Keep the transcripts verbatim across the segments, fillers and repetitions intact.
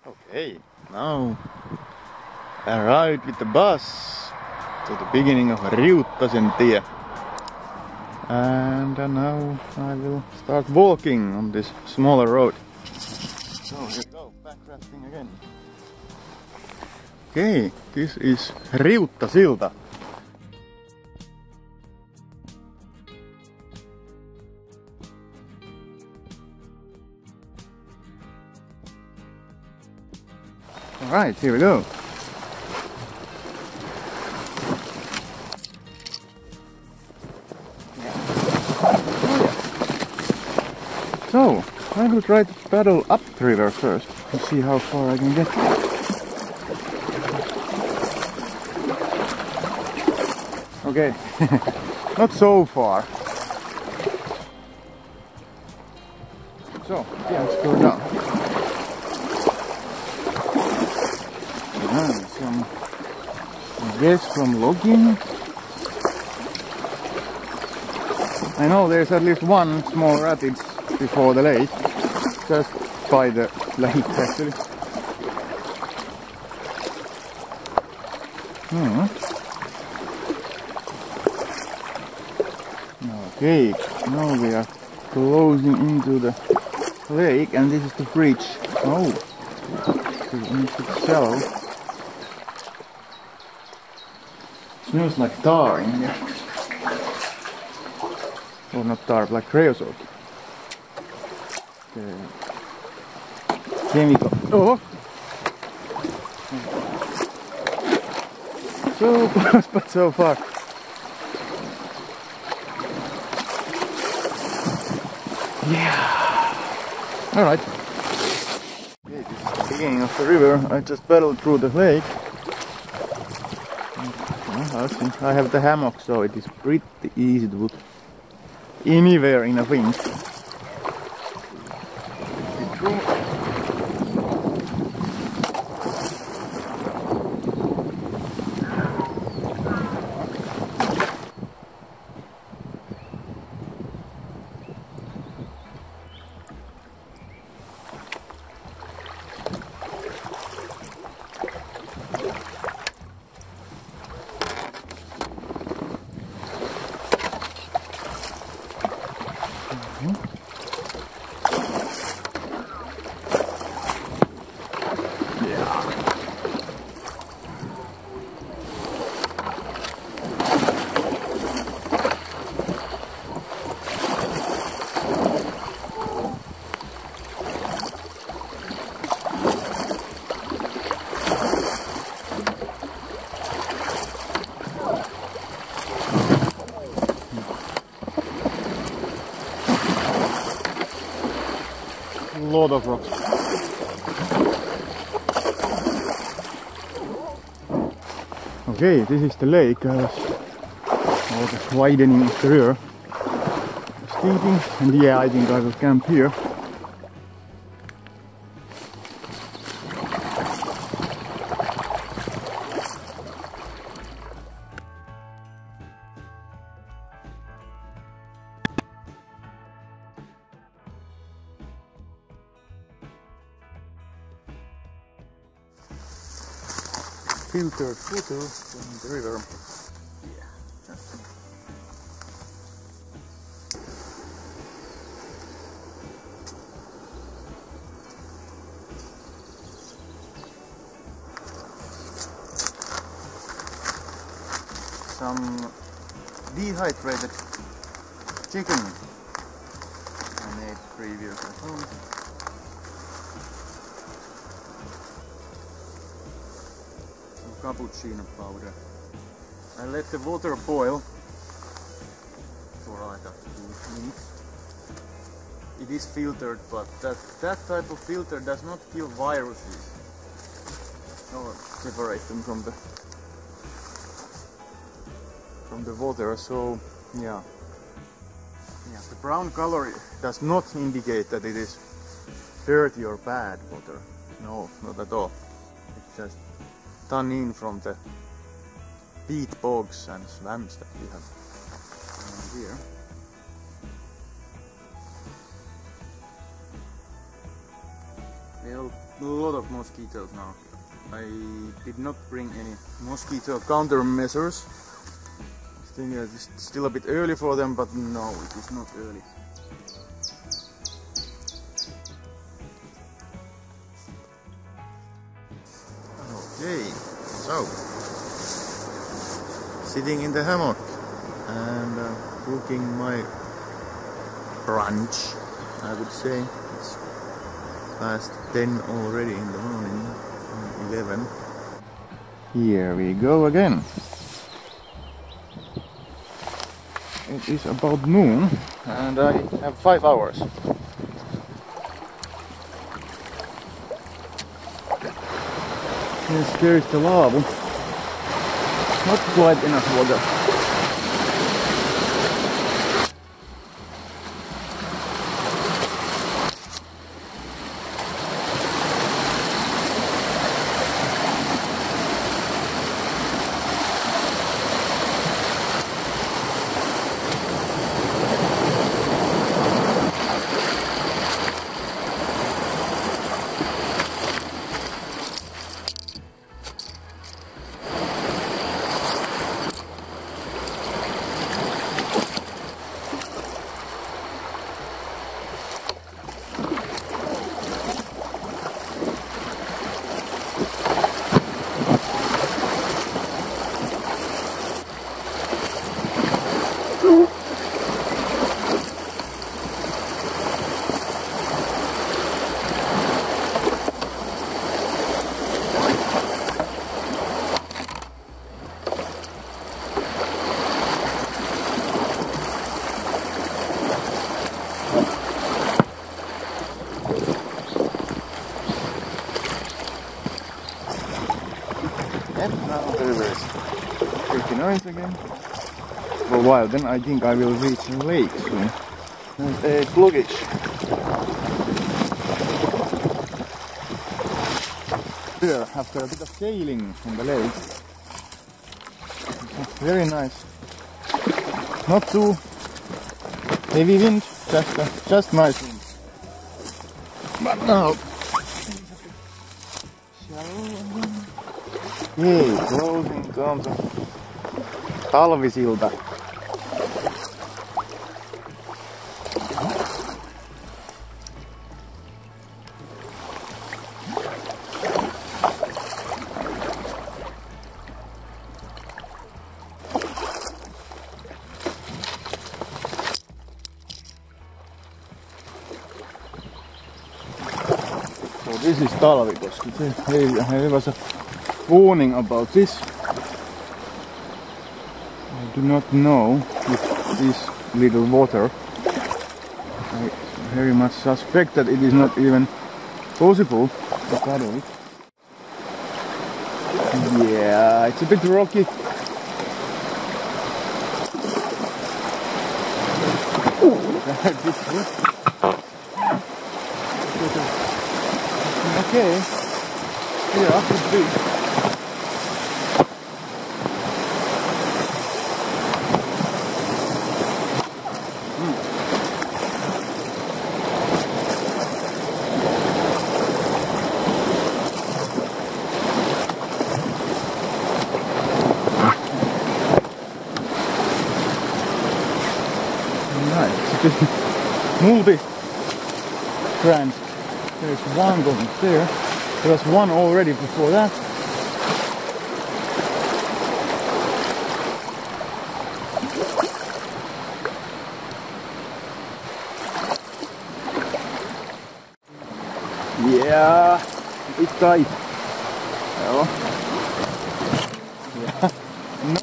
Okay, now arrived with the bus to the beginning of Riuttasilta, and uh, now I will start walking on this smaller road. So here we go, packrafting again. Okay, this is Riuttasilta. Alright, here we go. So, I will try to paddle up the river first and see how far I can get. Okay, not so far. So, yeah, let's go down. And some, I guess, from logging. I know there's at least one small rapids before the lake, just by the lake actually. Hmm. Okay, now we are closing into the lake, and this is the bridge. Oh, so it's shallow. Smells like tar in here. Or not tar, like creosote. Okay. Chemical. Oh! So close, but so far. Yeah. Alright. Okay, this is the beginning of the river. I just paddled through the lake. I have the hammock, so it is pretty easy to put anywhere in a wind. Lot of rocks. Okay, this is the lake. I was, I was widening of the river. I was thinking, and yeah, I think I will camp here. Filtered water from the river. Yeah, that's some dehydrated chicken I made previously at home. Cappuccino powder. I let the water boil for like a few minutes. It is filtered, but that, that type of filter does not kill viruses or separate them from the from the water. So yeah, yeah. The brown color does not indicate that it is dirty or bad water. No, not at all. It's just tannin from the peat bogs and swamps that we have around here. Well, a lot of mosquitoes now. I did not bring any mosquito countermeasures. I think it's still a bit early for them, but no, it is not early. Okay, so sitting in the hammock and uh, cooking my brunch, I would say. It's past ten already in the morning, eleven. Here we go again. It is about noon and I have five hours. Yes, there is the lava. Not quite enough water. Noise again for a while, then I think I will reach the lake soon. There's a sluggish. Here, after a bit of sailing on the lake, very nice. Not too heavy wind, just uh, just nice wind. But now, yay, closing comes of Talvisilta. So this is Talvikoski. There was a warning about this. I do not know if this little water, I very much suspect that it is not even possible to paddle it. Yeah, it's a bit rocky. Okay, yeah, it's big. Multi grand. There's one going there. There was one already before that. Yeah, it's tight. Joo. Yeah. No.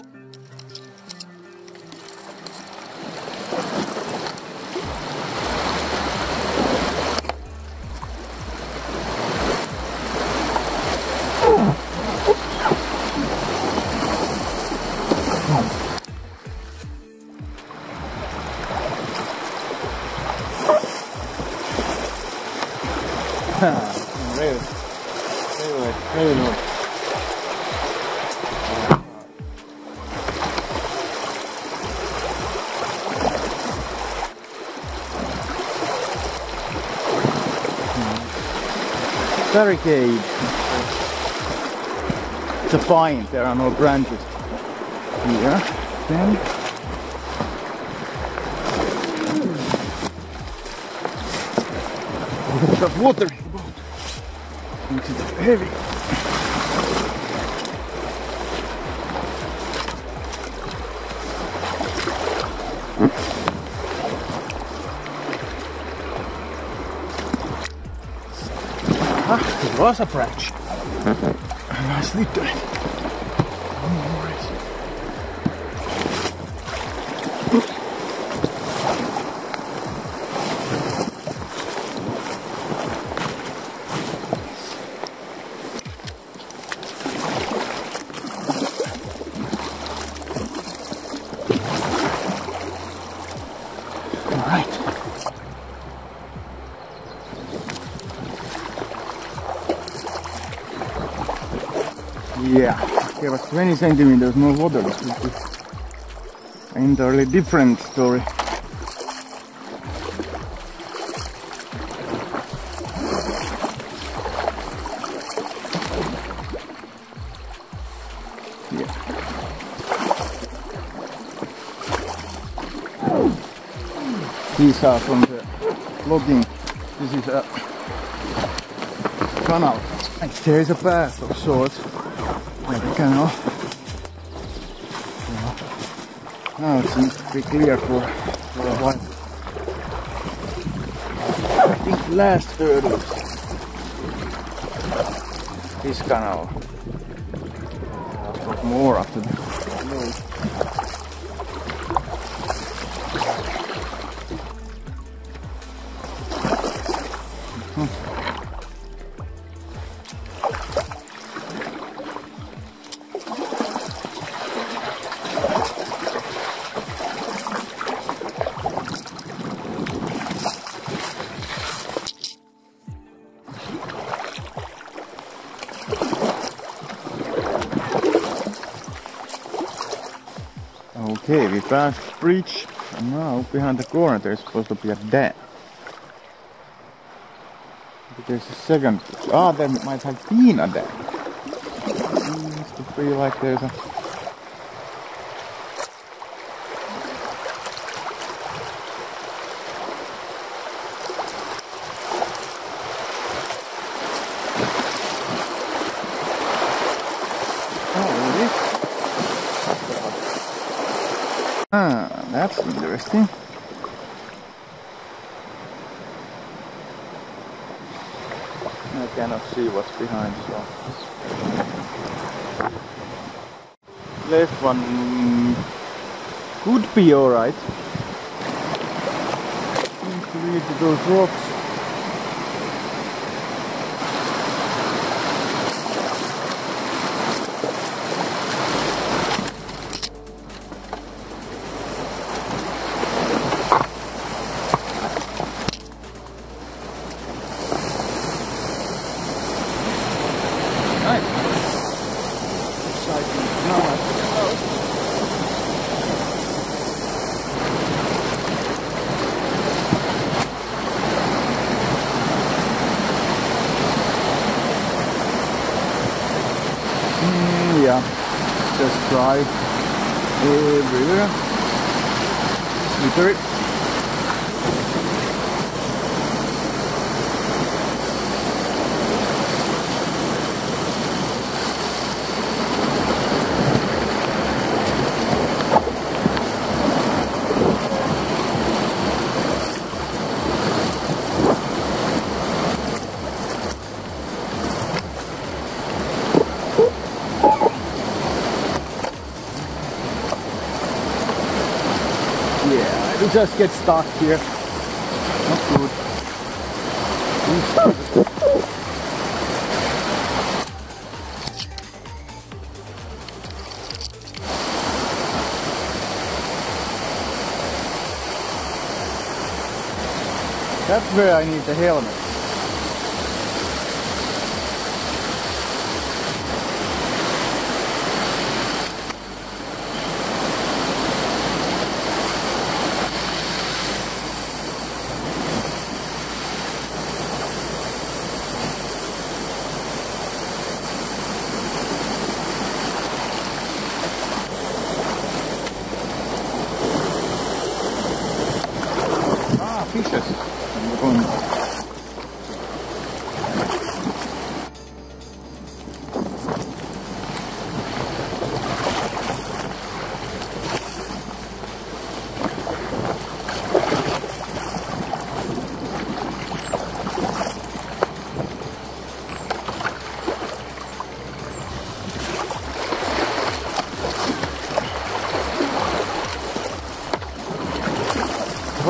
Really, really, really good. barricade. It's a pine, there are no branches here. Then we've got water in the boat. Makes it heavy. Ah, it was a branch. Nicely done. Alright. Alright. Yeah, there was twenty centimeters more water. This is an entirely different story. Yeah. These are from the logging. This is a canal. And there is a path of sorts. Like a canal. Yeah. Now it seems to be clear for, for a while. I think last third is this canal. I'll talk more after the load. Okay, we passed the bridge, and now behind the corner there's supposed to be a dam. But there's a second. Ah, there might have been a dam. Seems to be like there's a. Ah, that's interesting. I cannot see what's behind, so left one could be alright. Seems to lead to those rocks. Yeah, just drive everywhere, slippery. We just get stuck here. Not good. That's where I need the helmet.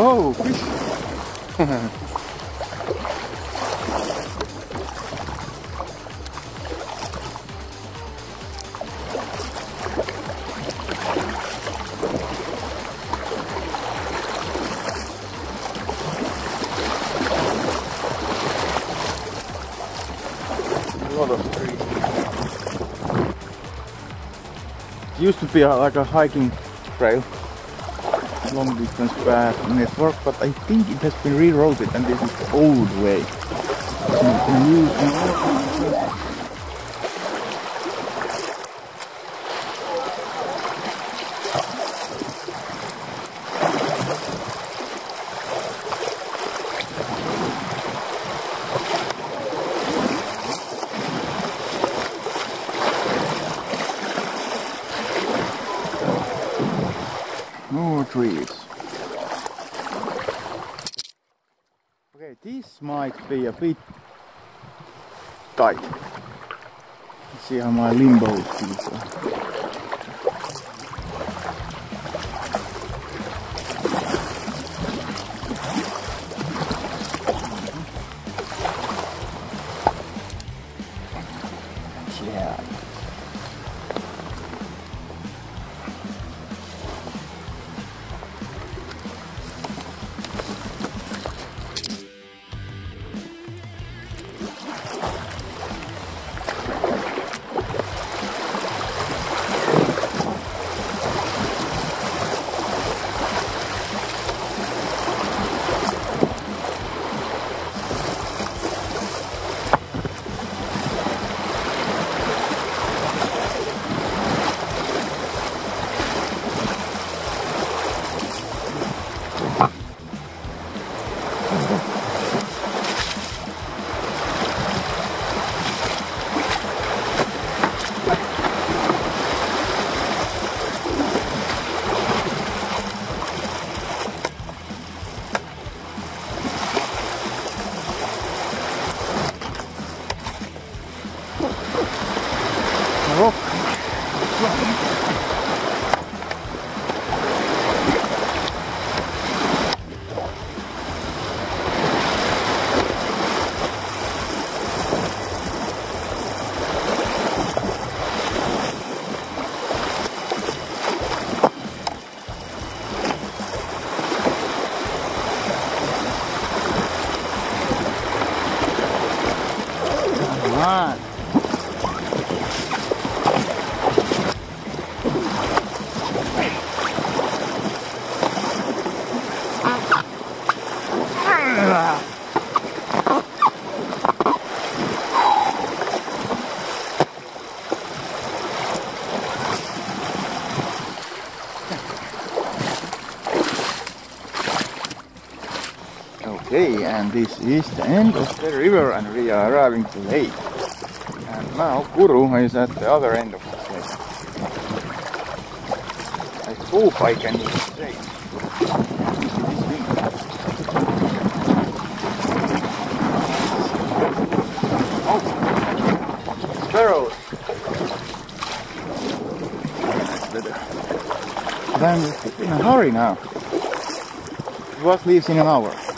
Oh, fish! A lot of trees. It used to be a, like a hiking trail, long distance path network, but I think it has been rerouted and this is the old way. So you can use more trees. Okay, this might be a bit tight. Let's see how my limbo feels. Yeah. Rock. Come on. Okay, and this is the end of the river and we are arriving to the lake. And now Kuru is at the other end of the lake. I hope I can use the lake. Oh! Sparrows! Then in a hurry now. What leaves in an hour?